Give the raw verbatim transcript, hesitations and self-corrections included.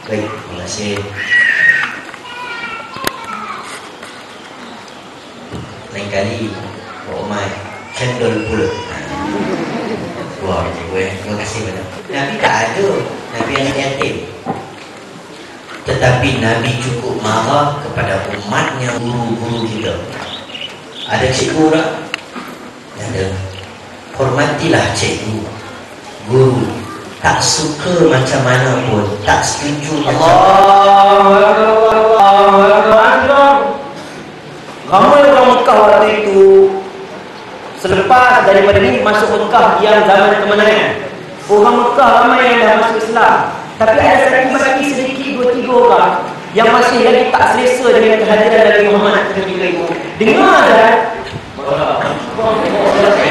Baik, terima kasih. Lain kali bawa mic candle pula. Wah, gue terima kasih banyak. Nabi tak ada, Nabi yang yatim. Tetapi Nabi cukup marah kepada umatnya, guru-guru kita. Ada cikgu tak? Ada. Hormatilah cikgu, guru. Tak suka macam mana pun, tak setuju macam Allah. Ramai orang Mekah waktu itu selepas daripada ni masuk Mekah yang zaman kemenangan. Orang Mekah ramai yang dah masuk Islam. Tapi ada satu bagi sedikit dua tiga orang yang masih lagi tak selesa dengan kehadiran Nabi Muhammad ketika itu. Dengar kan?